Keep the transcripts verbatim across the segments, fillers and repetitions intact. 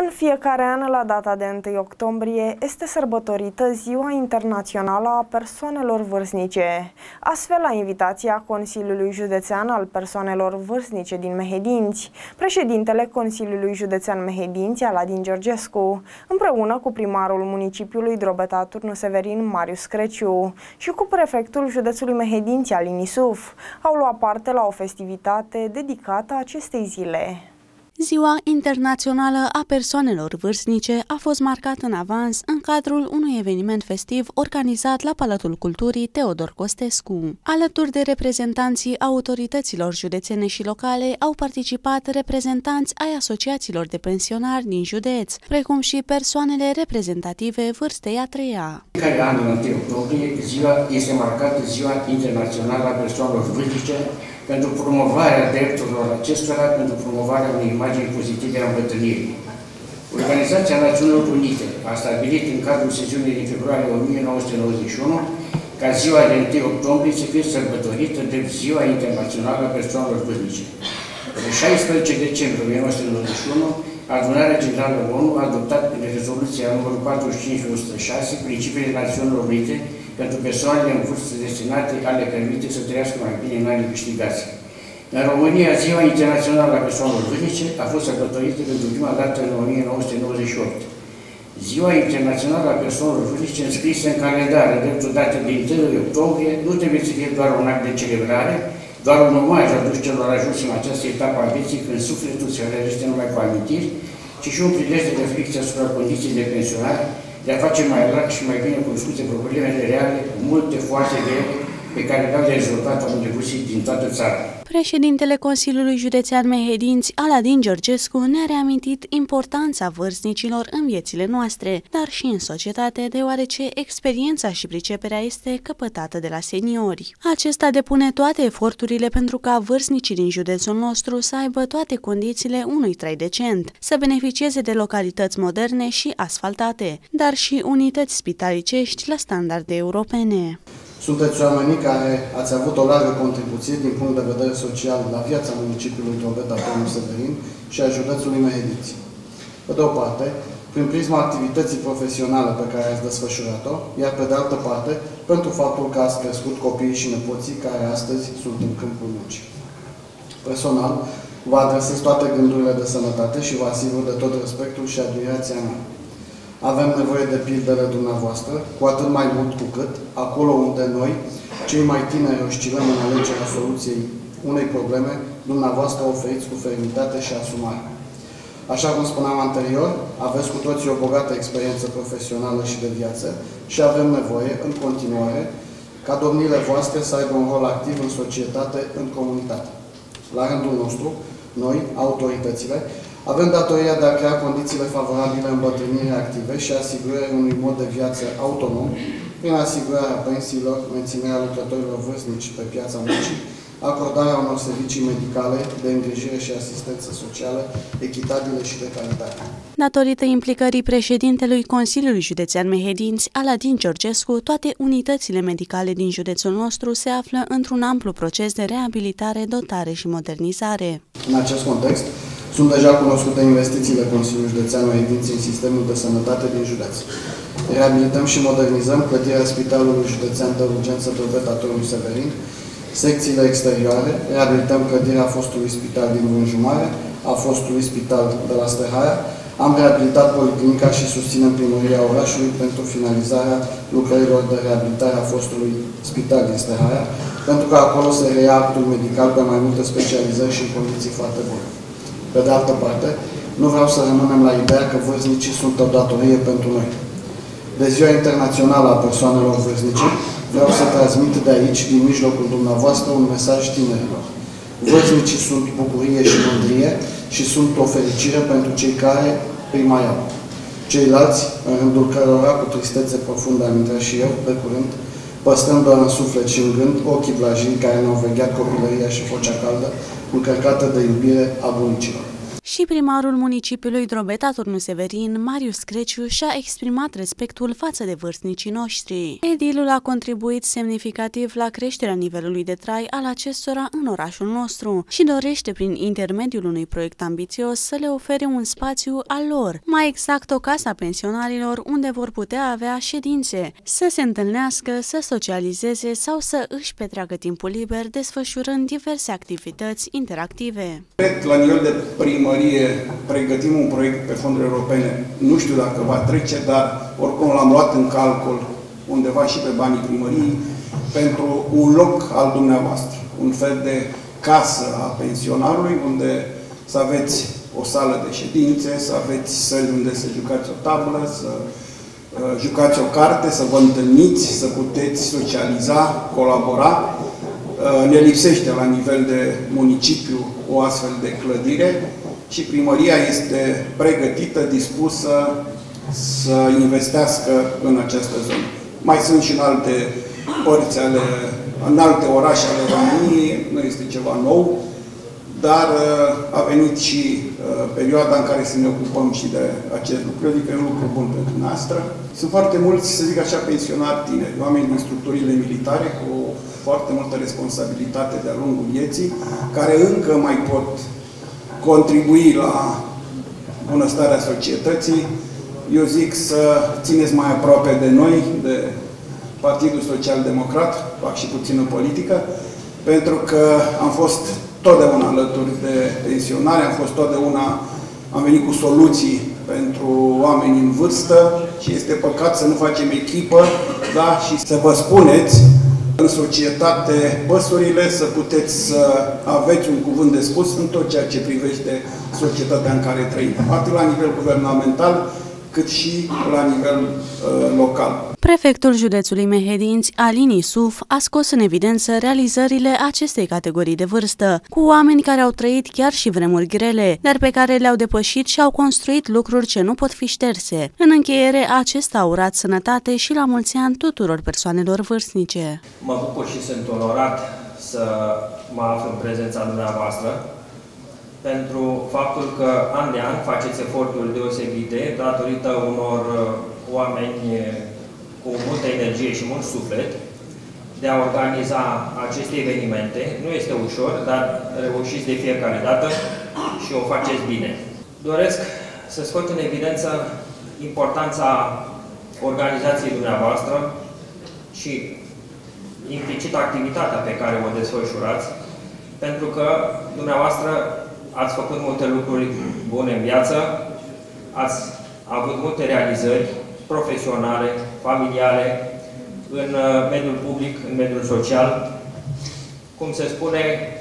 În fiecare an, la data de întâi octombrie, este sărbătorită Ziua Internațională a Persoanelor Vârstnice. Astfel, la invitația Consiliului Județean al Persoanelor Vârstnice din Mehedinți, președintele Consiliului Județean Mehedinți, Aladin Georgescu, împreună cu primarul municipiului Drobeta Turnu Severin, Marius Creciu, și cu prefectul județului Mehedinți, Alin Isuf, au luat parte la o festivitate dedicată acestei zile. Ziua Internațională a Persoanelor Vârstnice a fost marcată în avans în cadrul unui eveniment festiv organizat la Palatul Culturii Teodor Costescu. Alături de reprezentanții autorităților județene și locale au participat reprezentanți ai asociațiilor de pensionari din județ, precum și persoanele reprezentative vârstei a treia. Fiecare an, în întâi octombrie, ziua este marcată Ziua Internațională a Persoanelor Vârstnice pentru promovarea drepturilor acestora, pentru promovarea unei imagini pozitive a îmbătrânirii. Organizația Națiunilor Unite a stabilit în cadrul sesiunii din februarie o mie nouă sute nouăzeci și unu ca ziua de întâi octombrie să fie sărbătorită de Ziua Internațională a Persoanelor Vârstnice. Pe șaisprezece decembrie o mie nouă sute nouăzeci și unu, Adunarea Generală ONU a adoptat rezoluția numărul patruzeci și cinci o sută șase, Principiile Națiunilor Unite pentru persoanele în vârstă destinate ale permite să trăiască mai bine în anii câștigați. În România, Ziua Internațională a Persoanelor Vârstnice a fost sărbătorită pentru prima dată în o mie nouă sute nouăzeci și opt. Ziua Internațională a Persoanelor Vârstnice, înscrisă în calendar în dreptul date de întâi octombrie, nu trebuie să fie doar un act de celebrare, doar un omaj adus celor ajunși în această etapă a vieții, când sufletul se realizează numai cu amintiri, ci și un prilej de reflecție asupra condiției de pensionare, de a face mai larg și mai bine cunoscute problemele reale, multe foarte grele, pe care le-au de rezolvat oamenii vârstnici din toată țara. Președintele Consiliului Județean Mehedinți, Aladin Georgescu, ne-a reamintit importanța vârstnicilor în viețile noastre, dar și în societate, deoarece experiența și priceperea este căpătată de la seniori. Acesta depune toate eforturile pentru ca vârstnicii din județul nostru să aibă toate condițiile unui trai decent, să beneficieze de localități moderne și asfaltate, dar și unități spitalicești la standarde europene. Sunteți oamenii care ați avut o largă contribuție din punct de vedere social la viața municipiului Drobeta Turnu Severin și a județului Mehedinți. Pe de o parte, prin prisma activității profesionale pe care ați desfășurat-o, iar pe de altă parte, pentru faptul că ați crescut copiii și nepoții care astăzi sunt în câmpul muncii. Personal, vă adresez toate gândurile de sănătate și vă asigur de tot respectul și admirația mea. Avem nevoie de pildele dumneavoastră, cu atât mai mult cu cât, acolo unde noi, cei mai tineri, oscilăm în alegerea soluției unei probleme, dumneavoastră oferiți cu fermitate și asumare. Așa cum spuneam anterior, aveți cu toții o bogată experiență profesională și de viață și avem nevoie, în continuare, ca domniile voastre să aibă un rol activ în societate, în comunitate. La rândul nostru, noi, autoritățile, avem datoria de a crea condițiile favorabile îmbătrânirii active și asigurării unui mod de viață autonom, prin asigurarea pensiilor, menținerea lucrătorilor vârstnici pe piața muncii, acordarea unor servicii medicale, de îngrijire și asistență socială, echitabile și de calitate. Datorită implicării președintelui Consiliului Județean Mehedinți, Aladin Georgescu, toate unitățile medicale din județul nostru se află într-un amplu proces de reabilitare, dotare și modernizare. În acest context, sunt deja cunoscute investițiile Consiliului Județean Mehedinți în sistemul de sănătate din județ. Reabilităm și modernizăm clădirea Spitalului Județean de Urgență Drobeta Turnu Severin, secțiile exterioare, reabilităm clădirea fostului spital din Vânjumare, a fostului spital de la Stehaia, am reabilitat policlinica și susținem primăria orașului pentru finalizarea lucrărilor de reabilitare a fostului spital din Stehaia, pentru că acolo se reia actul medical pe mai multe specializări și în condiții foarte bune. Pe de altă parte, nu vreau să rămânem la ideea că vârstnicii sunt o datorie pentru noi. De Ziua Internațională a Persoanelor Vârstnice, vreau să transmit de aici, din mijlocul dumneavoastră, un mesaj tinerilor. Vârstnicii sunt bucurie și mândrie și sunt o fericire pentru cei care îi mai au. Ceilalți, în rândul cărora cu tristețe profundă am intrat și eu, de curând, păstrăm doar în suflet și în gând ochii blajini care ne-au vegheat copilăria și vocea caldă, încărcată de iubire a bunicilor. Și primarul municipiului Drobeta Turnu Severin, Marius Creciu, și-a exprimat respectul față de vârstnicii noștri. Edilul a contribuit semnificativ la creșterea nivelului de trai al acestora în orașul nostru și dorește prin intermediul unui proiect ambițios să le ofere un spațiu al lor, mai exact o casă a pensionarilor unde vor putea avea ședințe, să se întâlnească, să socializeze sau să își petreacă timpul liber desfășurând diverse activități interactive. La nivel de primărie pregătim un proiect pe fonduri europene. Nu știu dacă va trece, dar oricum l-am luat în calcul undeva și pe banii primăriei pentru un loc al dumneavoastră. Un fel de casă a pensionarului unde să aveți o sală de ședințe, să aveți săli unde să jucați o tablă, să uh, jucați o carte, să vă întâlniți, să puteți socializa, colabora. Uh, ne lipsește la nivel de municipiu o astfel de clădire și primăria este pregătită, dispusă să investească în această zonă. Mai sunt și în alte părți ale, în alte orașe ale României, nu este ceva nou, dar a venit și perioada în care să ne ocupăm și de acest lucru. Adică e un lucru bun pentru noastră. Sunt foarte mulți, să zic așa, pensionari tineri, oameni din structurile militare cu foarte multă responsabilitate de-a lungul vieții, care încă mai pot contribui la bunăstarea societății. Eu zic să țineți mai aproape de noi, de Partidul Social Democrat, fac și puțină politică, pentru că am fost totdeauna alături de pensionari, am fost totdeauna, am venit cu soluții pentru oameni în vârstă și este păcat să nu facem echipă, da? Și să vă spuneți în societate păsurile, să puteți să aveți un cuvânt de spus în tot ceea ce privește societatea în care trăim, atât la nivel guvernamental, cât și la nivel uh, local. Prefectul județului Mehedinți, Alin Isuf, a scos în evidență realizările acestei categorii de vârstă, cu oameni care au trăit chiar și vremuri grele, dar pe care le-au depășit și au construit lucruri ce nu pot fi șterse. În încheiere, acesta a urat sănătate și la mulți ani tuturor persoanelor vârstnice. Mă bucur și sunt onorat să mă aflu în prezența dumneavoastră, pentru faptul că an de an faceți eforturi deosebite datorită unor oameni cu multă energie și mult suflet de a organiza aceste evenimente. Nu este ușor, dar reușiți de fiecare dată și o faceți bine. Doresc să scot în evidență importanța organizației dumneavoastră și implicit activitatea pe care o desfășurați, pentru că dumneavoastră ați făcut multe lucruri bune în viață, ați avut multe realizări profesionale, familiale, în mediul public, în mediul social. Cum se spune,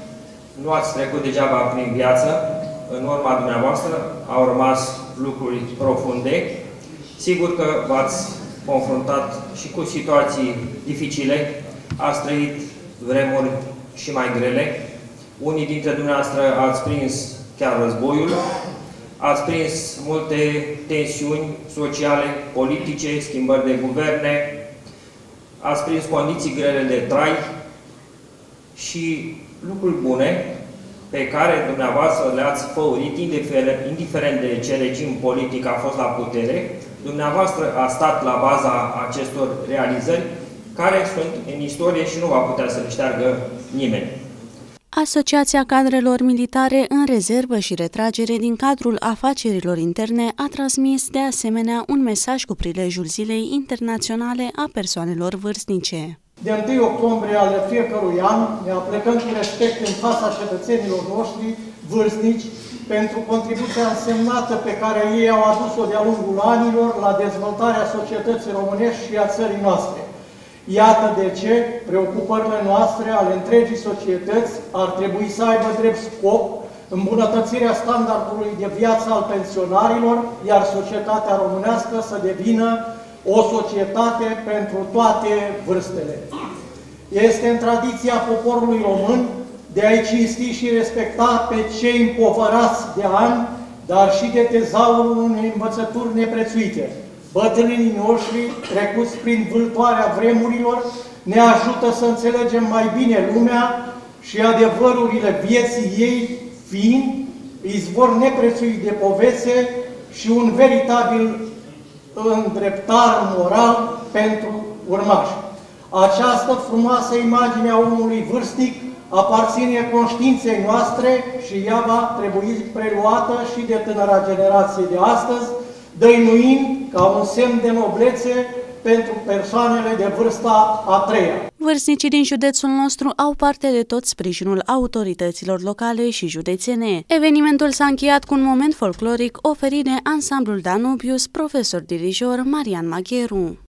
nu ați trecut degeaba prin viață, în urma dumneavoastră au rămas lucruri profunde. Sigur că v-ați confruntat și cu situații dificile, ați trăit vremuri și mai grele. Unii dintre dumneavoastră ați prins chiar războiul, ați prins multe tensiuni sociale, politice, schimbări de guverne, ați prins condiții grele de trai și lucruri bune pe care dumneavoastră le-ați făurit, indiferent de ce regim politic a fost la putere. Dumneavoastră a stat la baza acestor realizări care sunt în istorie și nu va putea să le șteargă nimeni. Asociația Cadrelor Militare în Rezervă și Retragere din cadrul afacerilor interne a transmis de asemenea un mesaj cu prilejul Zilei Internaționale a Persoanelor Vârstnice. De întâi octombrie ale fiecărui an ne aplecăm cu respect în fața cetățenilor noștri vârstnici pentru contribuția însemnată pe care ei au adus-o de-a lungul anilor la dezvoltarea societății românești și a țării noastre. Iată de ce preocupările noastre ale întregii societăți ar trebui să aibă drept scop îmbunătățirea standardului de viață al pensionarilor, iar societatea românească să devină o societate pentru toate vârstele. Este în tradiția poporului român de a-i cinsti și respecta pe cei împovărați de ani, dar și de tezaurul unei învățături neprețuite. Bătrânii noștri, trecuți prin vâltoarea vremurilor, ne ajută să înțelegem mai bine lumea și adevărurile vieții ei, fiind izvor neprețuit de poveste și un veritabil îndreptar moral pentru urmași. Această frumoasă imagine a omului vârstnic aparține conștiinței noastre și ea va trebui preluată și de tânăra generație de astăzi, dăinuind ca un semn de noblețe pentru persoanele de vârsta a treia. Vârstnicii din județul nostru au parte de tot sprijinul autorităților locale și județene. Evenimentul s-a încheiat cu un moment folcloric oferit de ansamblul Danubius, profesor dirijor Marian Magheru.